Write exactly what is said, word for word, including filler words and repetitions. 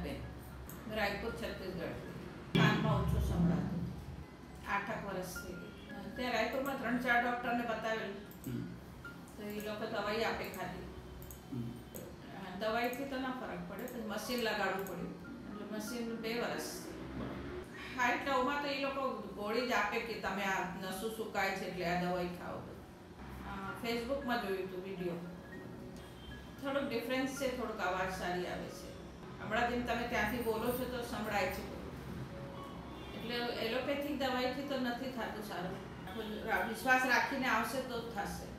હિનાબેન, રાયપુર છત્તીસગઢથી. કાનમાં ઓછું સંભળાતું, આઠક વર્ષ થઈ ગઈ. ત્યાં રાયપુરમાં ત્રણ ચાર ડૉક્ટરને બતાવેલું તો એ લોકો દવાઈ આપે ખાધી. દવાઈથી તો ના ફરક પડે, પછી મશીન લગાડવું પડ્યું, એટલે મશીન બે વર્ષ. હા, એટલે ઓમાં તો એ લોકો ગોળી જ આપે કે તમે આ નસું સુકાય છે એટલે આ દવાઈ ખાઓ. ફેસબુકમાં જોયું હતું વિડીયો. થોડુંક ડિફરન્સ છે, થોડુંક અવાજ સારી આવે છે. હમણાં જેમ તમે ત્યાંથી બોલો છો તો સંભળાય છે. એટલે એલોપેથિક દવાઈથી તો નથી થતું સારું. વિશ્વાસ રાખીને આવશે તો જ થશે.